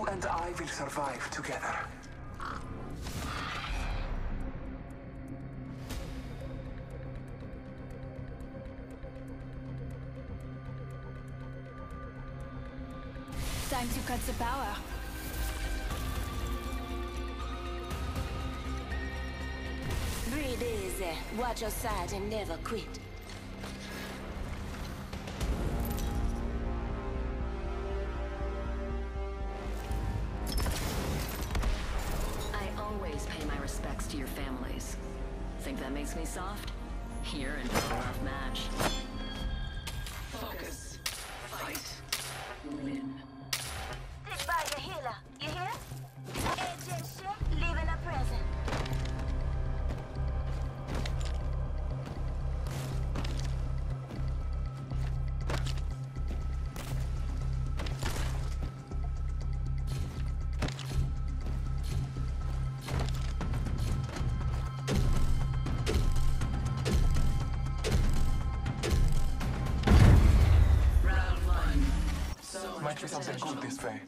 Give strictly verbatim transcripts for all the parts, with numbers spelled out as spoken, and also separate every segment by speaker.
Speaker 1: You and I will survive together.
Speaker 2: Time to cut the power.
Speaker 3: Breathe easy, watch your side and never quit. I always pay my respects to your families. Think that makes me soft? Here and for a rough match. Focus. Fight. Win.
Speaker 4: Stick by the healer, you hear? Agency, leaving a present.
Speaker 1: Might be something good this way.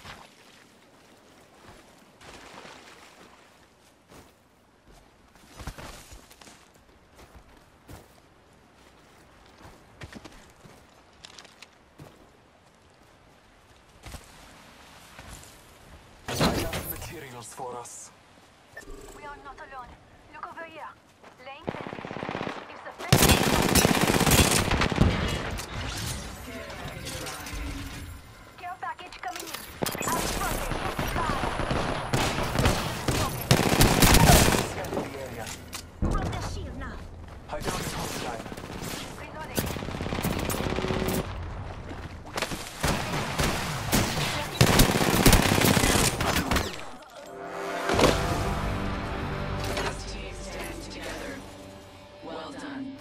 Speaker 1: I have materials for us.
Speaker 4: We are not alone. Look over here. Laying fences. If the fence... Care package coming in. I'll spot it.
Speaker 1: Scanning the area.
Speaker 4: Run the shield now.
Speaker 1: Hydraulic hostile.
Speaker 4: Reloading.
Speaker 3: This team stands together. Well done.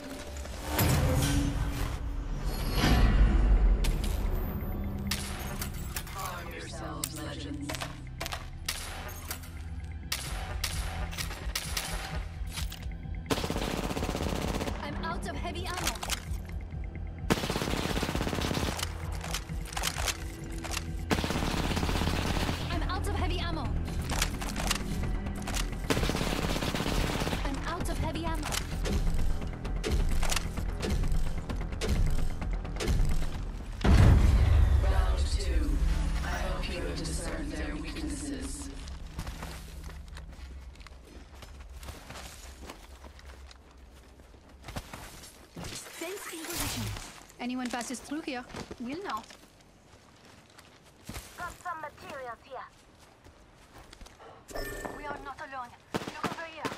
Speaker 3: Arm yourselves, legends.
Speaker 2: I'm out of heavy ammo. I'm out of heavy ammo. I'm out of heavy ammo.
Speaker 3: Round two. I hope you have discerned their weaknesses.
Speaker 2: Fence in position. Anyone passes through here will know.
Speaker 4: Got some materials here. We are not alone. Look over here.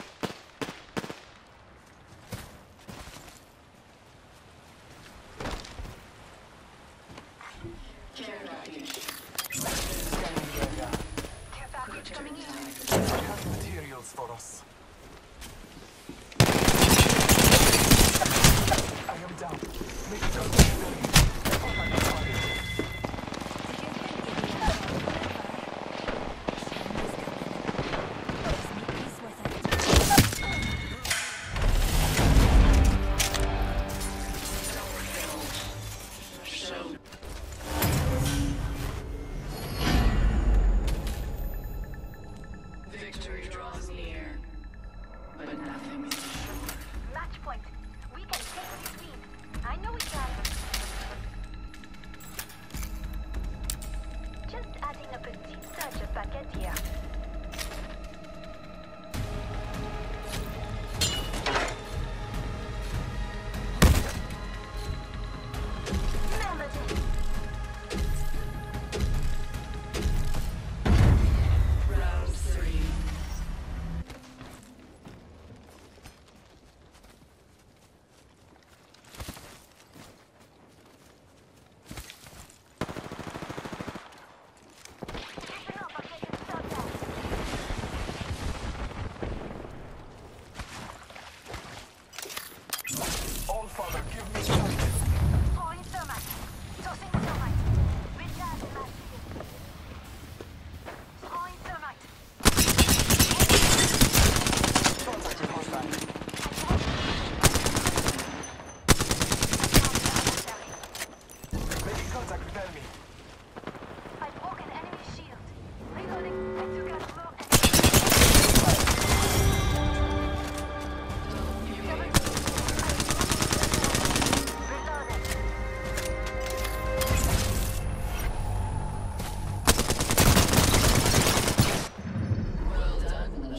Speaker 3: Care package.
Speaker 1: Scanning the area.
Speaker 4: Care package coming in.
Speaker 1: I have materials for us. I am down. Medical delivery. Contact required.
Speaker 3: Show. Victory draws near, but nothing is sure.
Speaker 4: Match point. We can take this lead. I know we can. Just adding a petite touch of packet here. Remember this.
Speaker 3: Round three.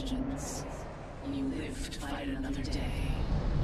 Speaker 3: vengeance. You live to fight another day.